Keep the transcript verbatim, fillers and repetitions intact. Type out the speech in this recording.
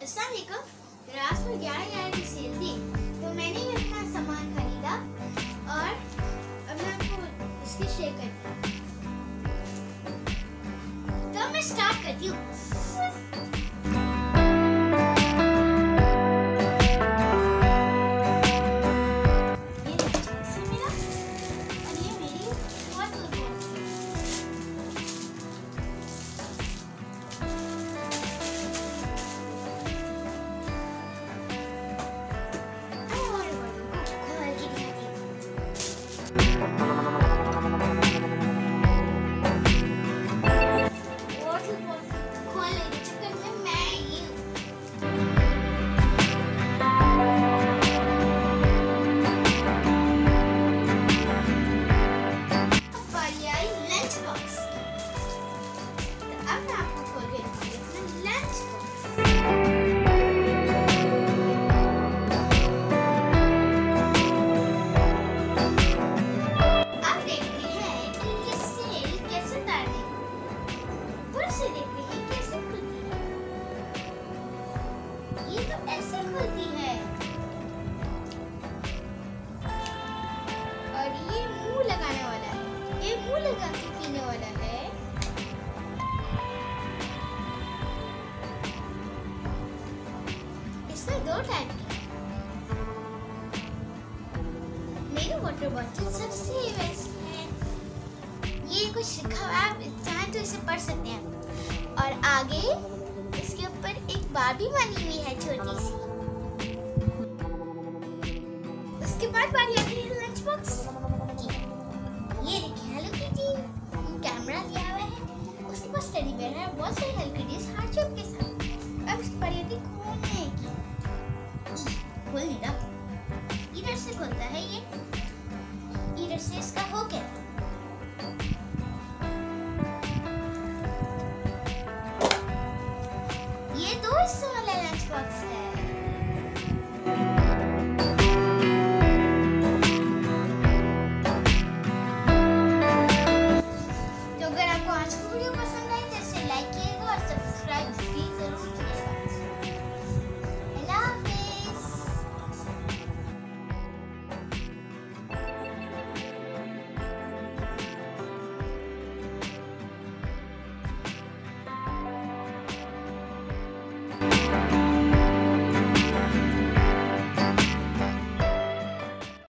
अस्सलाम वालेकुम। दराज पर ग्यारह ग्यारह की सेल थी तो मैंने ये अपना सामान खरीदा और अब मैं आपको उसकी शेयर करती हूँ। तो मैं स्टार्ट करती हूँ। ये तो ऐसे खुलती है और ये मुंह लगाने वाला है, ये मुंह लगा के पीने वाला है। इसमें दो टाइप की, मेरी वाटर बॉटल सबसे बेस्ट है। ये कुछ लिखा हुआ है, आप चाहें तो इसे पढ़ सकते हैं। और आगे इसके ऊपर एक बार्बी बनी हुई है छोटी सी। उसके बाद बारी आती है लंच बॉक्स की। ये देखिए हेलो किटी, कैमरा लिया हुआ है, उसके पास टेडी बेयर है, बहुत सारी हेलो किटीज हार्ट शेप के साथ। अब इसकी बारी आती है खोलने की। खोल नहीं रहा, इधर से खुलता है ये, इधर से इसका हो गया।